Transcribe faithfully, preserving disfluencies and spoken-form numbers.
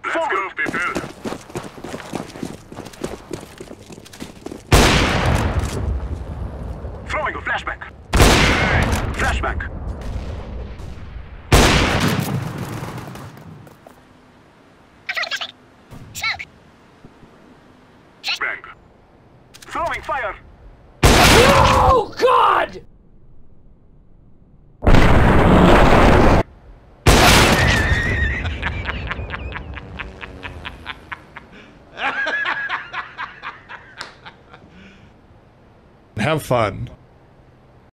Let's go, people. Throwing a flashback. Flashback. Bang. Throwing fire. Oh, God! Have fun.